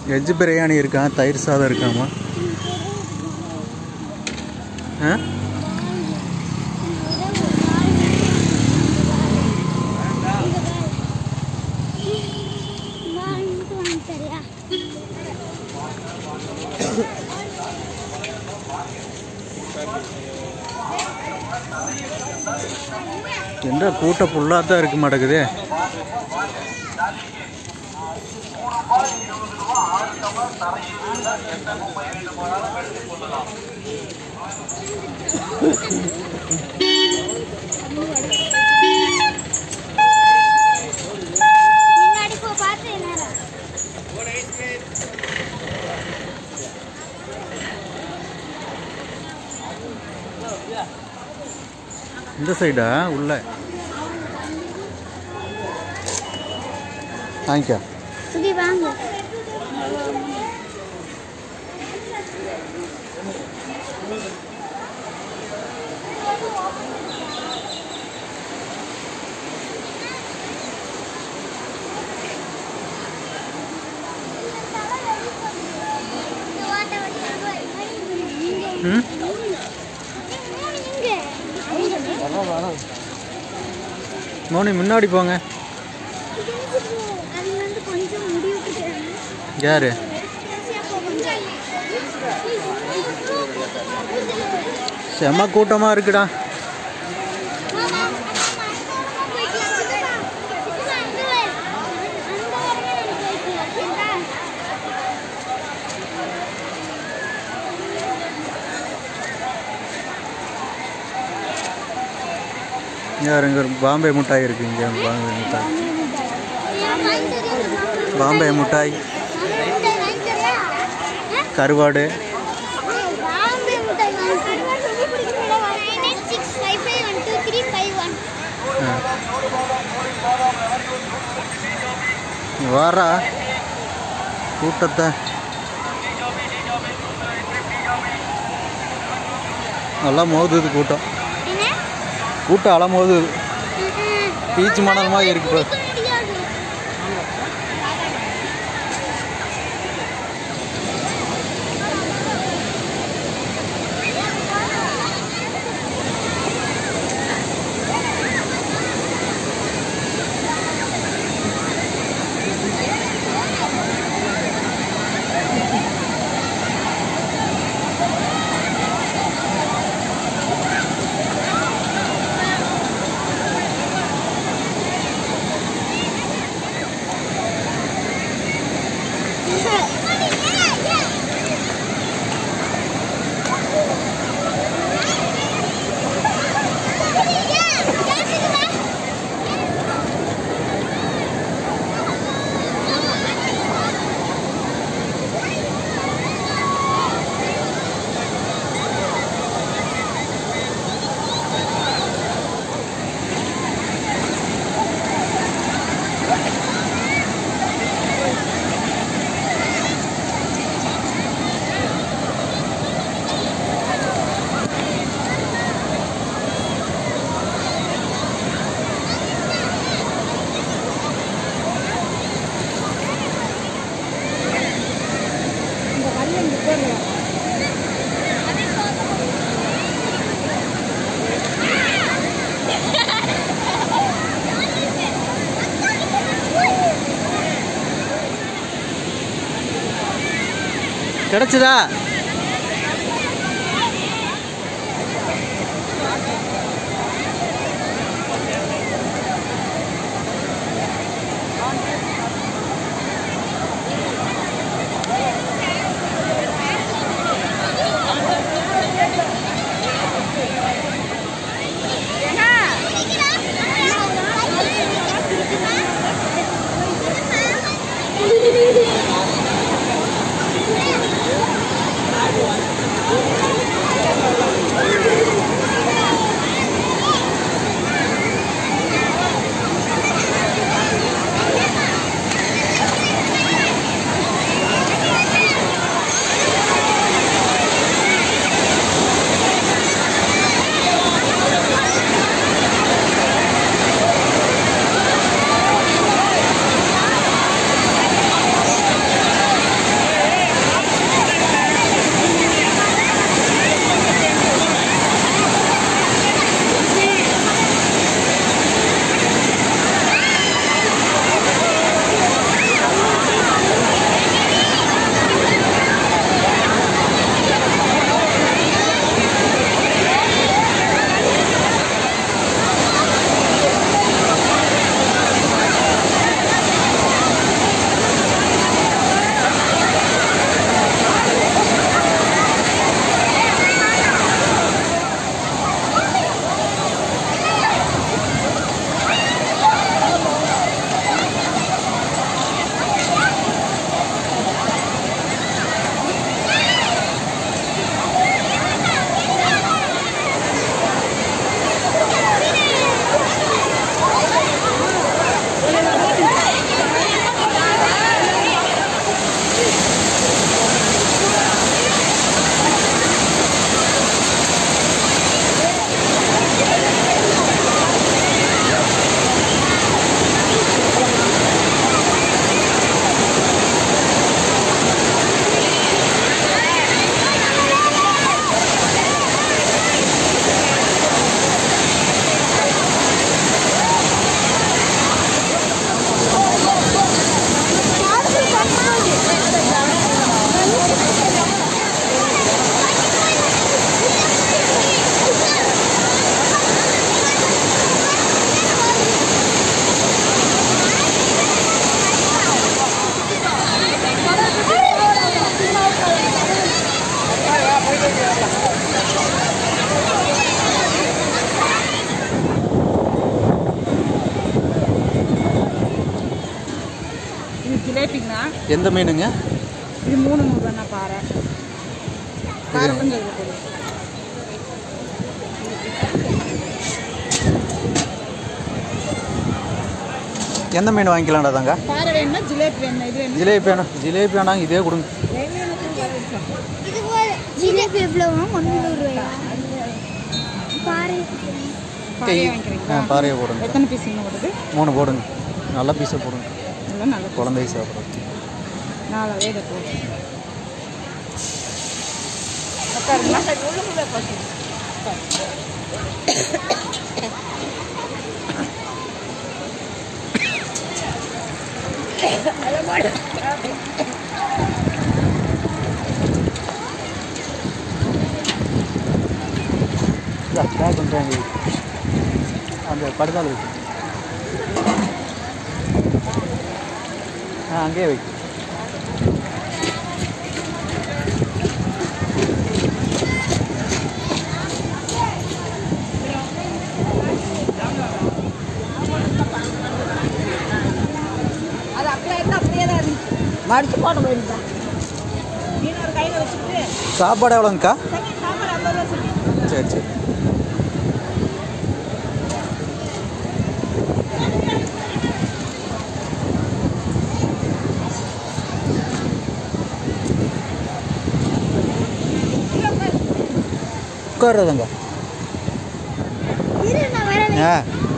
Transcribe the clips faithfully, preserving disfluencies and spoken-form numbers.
Veg biryani இருக்கா, தயிர் சாதம் இருக்காமா? ஆ என்ன கூட்டம் ஃபுல்லாக தான் இருக்க மாட்டேங்குது. இந்த சைடா உள்ள வாங்கிக்கோ. வாங்க ம் மோனி முன்னாடி போங்க. யாரு செம்ம கூட்டமா இருக்குடா. யார் இங்கே பாம்பே மிட்டாய் இருக்குது. இங்கே பாம்பே மிட்டாய் பாம்பே மிட்டாய் கருவாடு வாரா கூட்டத்தை நல்லா மோதுது. கூட்டம் கூட்டம் அலை மோதுது. பீச் மணல் மாதிரி இருக்கு. கிடைச்சதா? ஜிலேபிங்கண்ணா. எந்த மீனுங்க இது? மூணு நூறுரூவாண்ணா பாறை. பாறை கொஞ்சம் இது போடுங்க. எந்த மீன் வாங்கிக்கலாம்டா தாங்க? பாறை வேணும்னா ஜிலேபி வேணும். இது வேணும். ஜிலேபி வேணும். ஜிலேபி வேணாங்க, இதே கொடுங்க. ஜிலேபி எவ்வளோவா? முந்நூறு ரூபாயா? பாறை ஆ பாறையை போடுங்க. எத்தனை பீஸ் இன்னும் போடுது? மூணு போடுங்க. நல்ல பீஸை போடுங்க. நல்லா நல்ல குழந்தை சாப்பிட்றது. நாலு வேக போடுங்க. உட்காருங்களா? உள்ளுக்குள்ளே போட்டு பேக் பண்ணுறாங்க. அந்த படுதால் வைக்கும். ஆ அங்கேயே வைக்கும். அது அப்படியே இருந்தால் அப்படியே தான் இருந்துச்சு. மடிச்சு போட வேண்டியதான். மீன் ஒரு கையில் வச்சுக்கிட்டு. சாப்பாடு எவ்வளோங்கக்கா? சாப்பாடு ஐம்பது ரூபா சொல்லி. சரி சரி. உட்காருறதுங்க. ஆ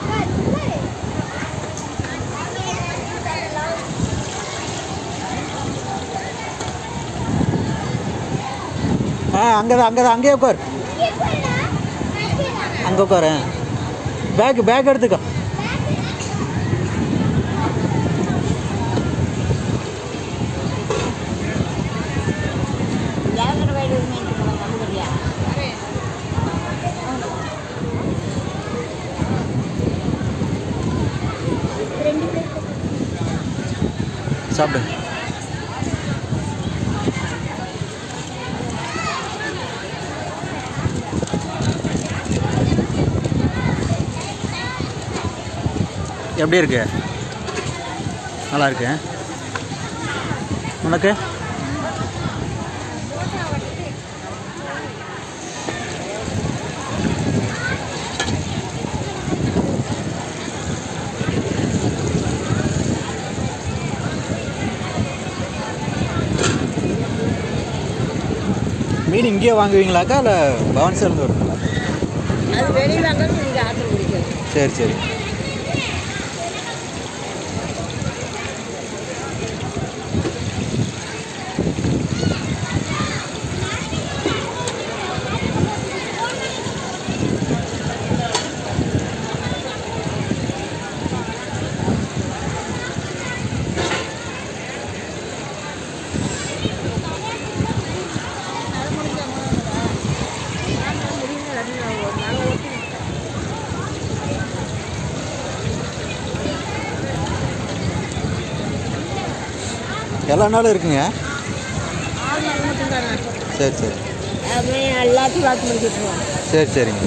ஆ அங்கே தான் அங்கே தான் அங்கேயே உட்கார். அங்கே உட்காரு. பேக் பேக் எடுத்துக்கோ. சாப்பிடுங்க. எப்படி இருக்கு? நல்லா இருக்கு. உனக்கு? மீன் இங்கேயே வாங்குவீங்களாக்கா இல்லை பவன்சேர்ந்து வருங்களா? அது வெளியில் வாங்கணும். இங்கே ஆர்டர் பிடிக்கும். சரி சரி. எல்லா நாளும் இருக்குங்க. சரி சரி. எல்லாத்தையும் பார்த்து முடிச்சுட்டுருவோம். சரி சரிங்க.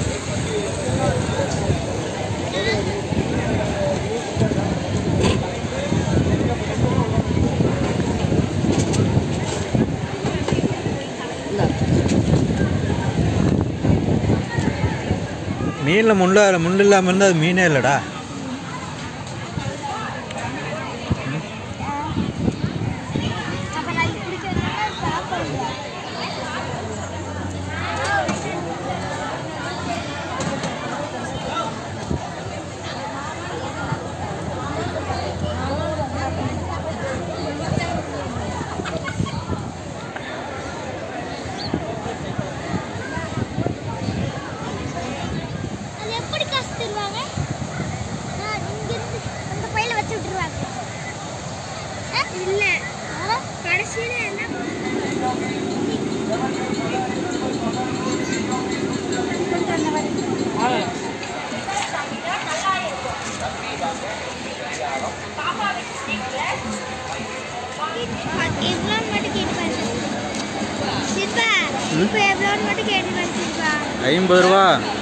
மீனில் முள்ள முள் இல்லாமல் இருந்தால் அது மீனே இல்லைடா. ஐம்பது ரூபா.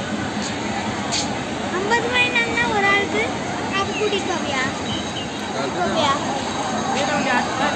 ஐம்பது ரூபாய்னா ஒரு ஆளுக்கு. அப்போ கூட்டிட்டு போவியா? போவியா?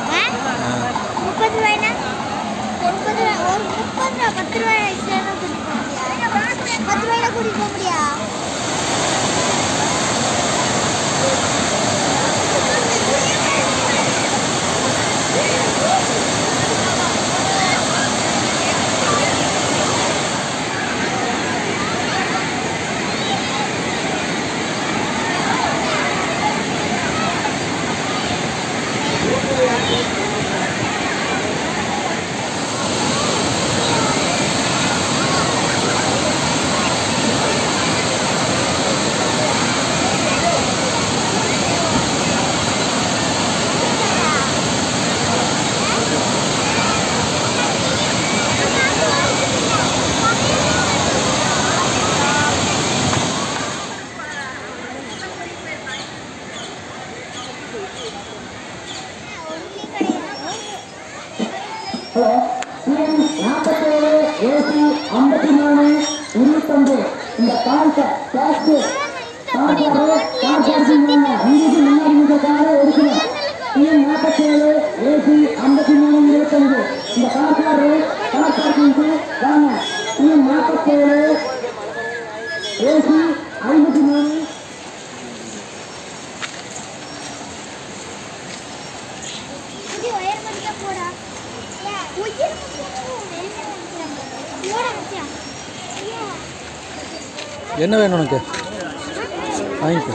நாற்பத்தேழு ஏசி ஐம்பத்தி மூணு இருபத்தொன்று இந்த கால்ட்ட கேஸ்ட் நாற்பத்தேழு ஏசி ஐம்பத்தி மூணு இருபத்தஞ்சு இந்த கார்காரு கார் பார்க்கிங்கு வாங்க நாற்பத்தேழு ஏசி ஐம்பத்தி மூணு என்ன வேணும் உனக்கு வாங்கிக்கோ.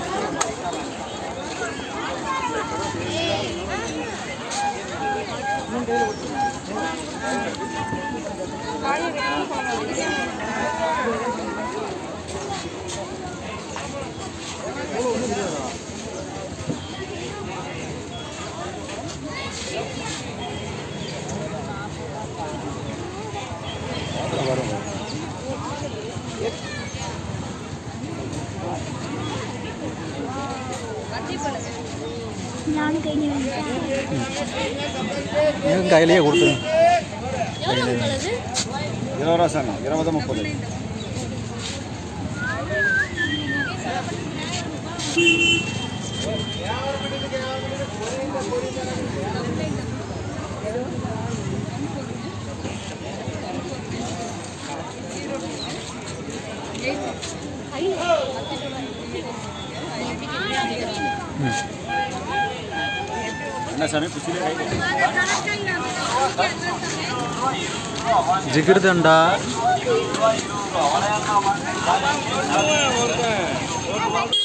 நான் கையில் எனக்கு கையிலேயே கொடுத்துருங்க. இருபது ரூபா சார், இருபது முப்பது. என்ன சாமி குச்சிலே ஜிகிர்தண்டா